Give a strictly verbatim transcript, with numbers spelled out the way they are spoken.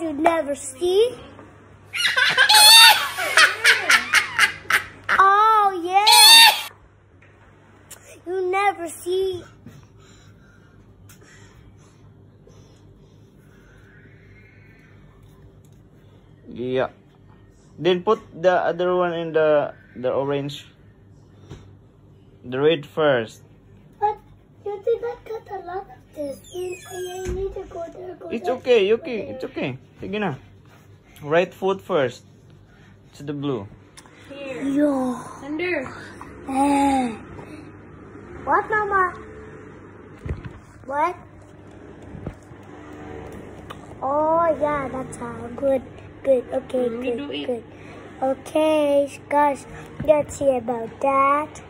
you never see? Oh, yeah. You never see. Yeah. Then put the other one in the the orange. The red first. But you did not cut a lot of this. I need to go there. Go It's there. okay, okay, it's okay. Sige na. Right foot first. To the blue. Here. Yo. Under. Eh. What, Mama? What? Oh, yeah, that's how. Good, good. Okay, Mm, you good, do it. good. Okay, guys, let's see about that.